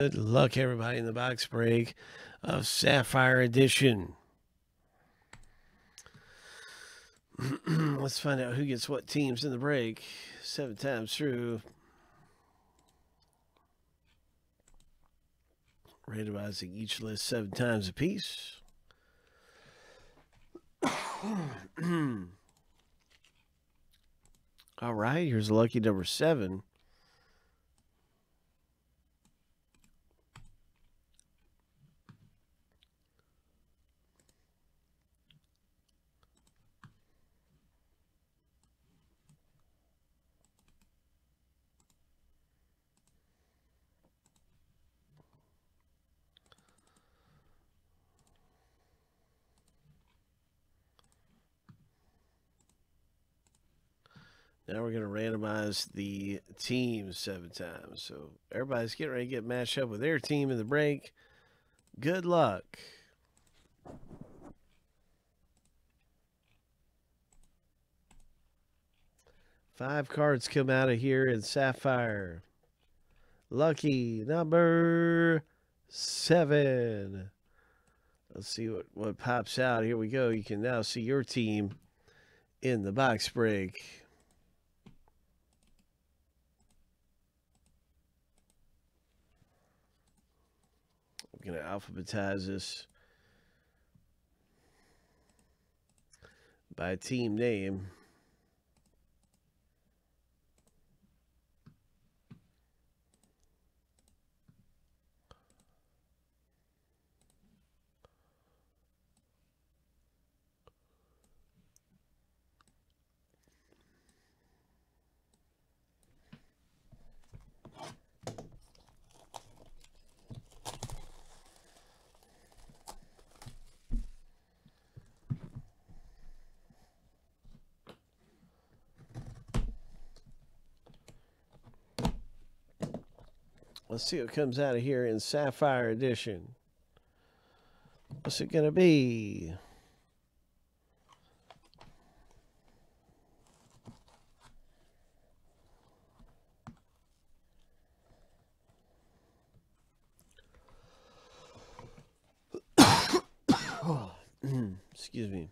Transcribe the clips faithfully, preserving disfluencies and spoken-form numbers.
Good luck, everybody, in the box break of Sapphire Edition. Let's find out who gets what teams in the break. Seven times through. Randomizing each list seven times apiece. All right, here's lucky number seven. Now we're going to randomize the teams seven times. So everybody's getting ready to get matched up with their team in the break. Good luck. Five cards come out of here in Sapphire. Lucky number seven. Let's see what, what pops out. Here we go. You can now see your team in the box break. I'm going to alphabetize this by team name. Let's see what comes out of here in Sapphire Edition. What's it going to be? Excuse me.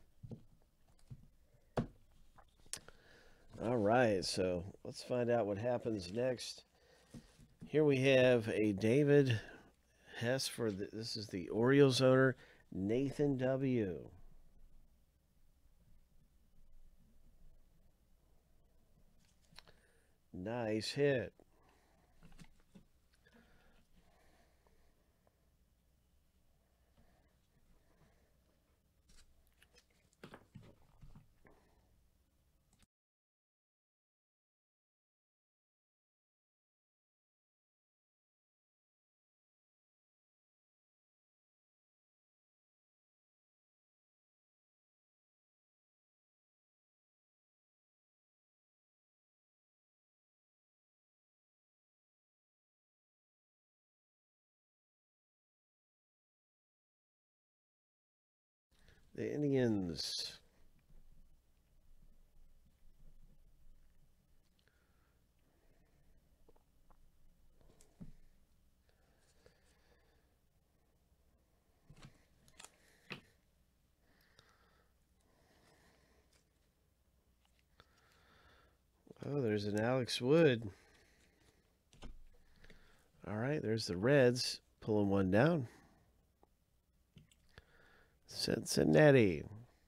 All right, so let's find out what happens next. Here we have a David Hess for the, this is the Orioles owner, Nathan W. Nice hit. The Indians. Oh, there's an Alex Wood. All right, there's the Reds pulling one down. Cincinnati.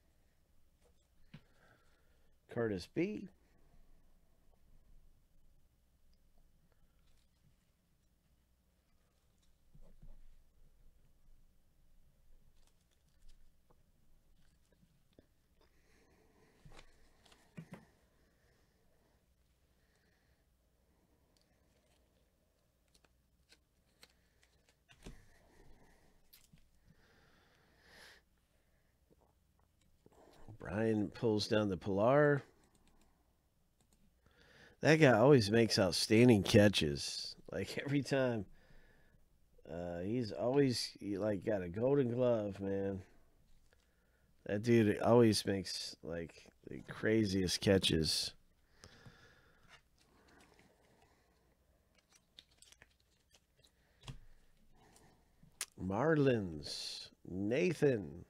Curtis B. Brian pulls down the Pilar. That guy always makes outstanding catches. Like every time. Uh, he's always like got a golden glove, man. That dude always makes like the craziest catches. Marlins, Nathan.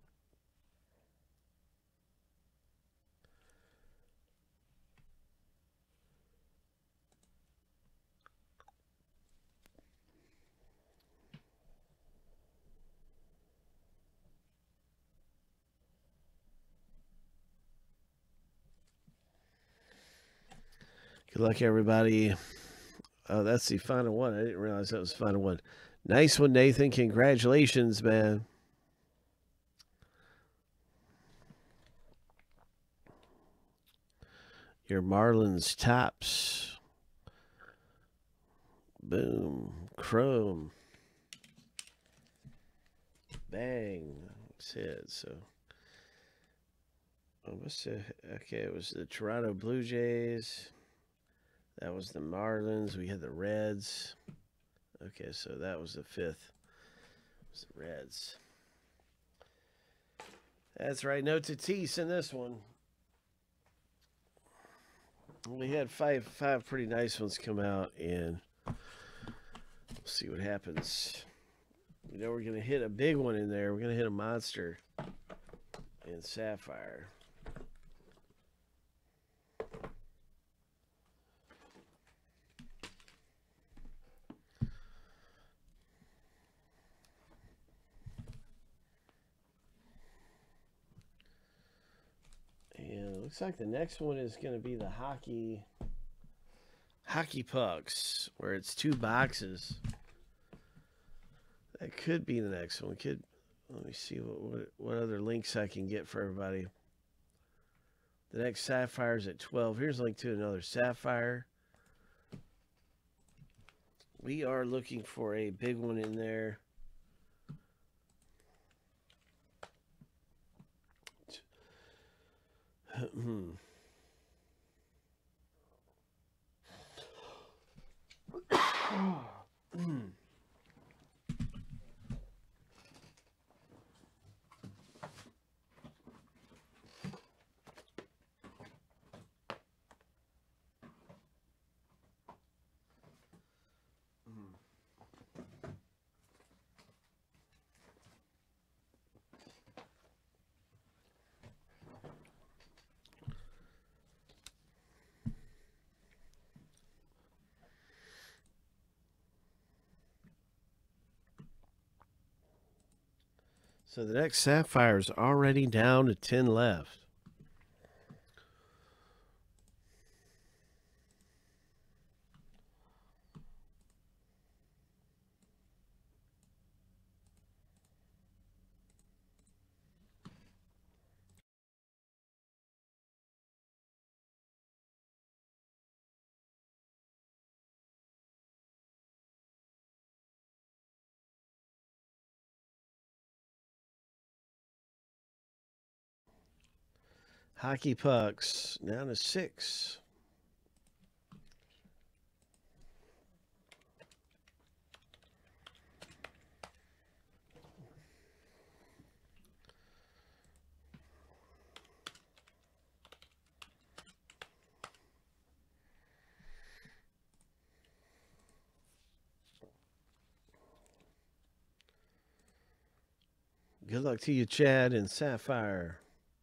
Good luck, everybody. Oh, that's the final one. I didn't realize that was the final one. Nice one, Nathan. Congratulations, man. Your Marlins tops. Boom. Chrome. Bang. That's it. So, oh, what's the, okay, it was the Toronto Blue Jays. That was the Marlins. We had the Reds. Okay, so that was the fifth. It was the Reds. That's right. No Tatis in this one. We had five five pretty nice ones come out, and we'll see what happens. We know we're going to hit a big one in there. We're going to hit a monster in Sapphire. And it looks like the next one is going to be the hockey hockey pucks, where it's two boxes. That could be the next one. Could let me see what, what what other links I can get for everybody. The next Sapphire is at twelve. Here's a link to another Sapphire. We are looking for a big one in there. Hmm. So the next Sapphire is already down to ten left. Hockey pucks down to six. Good luck to you, Chad and Sapphire.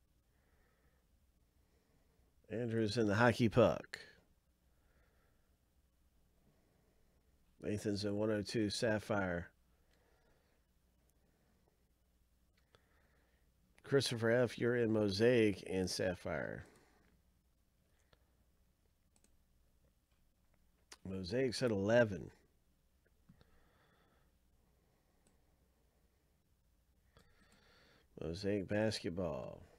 Andrew's in the hockey puck. Nathan's in one oh two Sapphire. Christopher F., you're in Mosaic and Sapphire. Mosaic's at eleven. Mosaic basketball.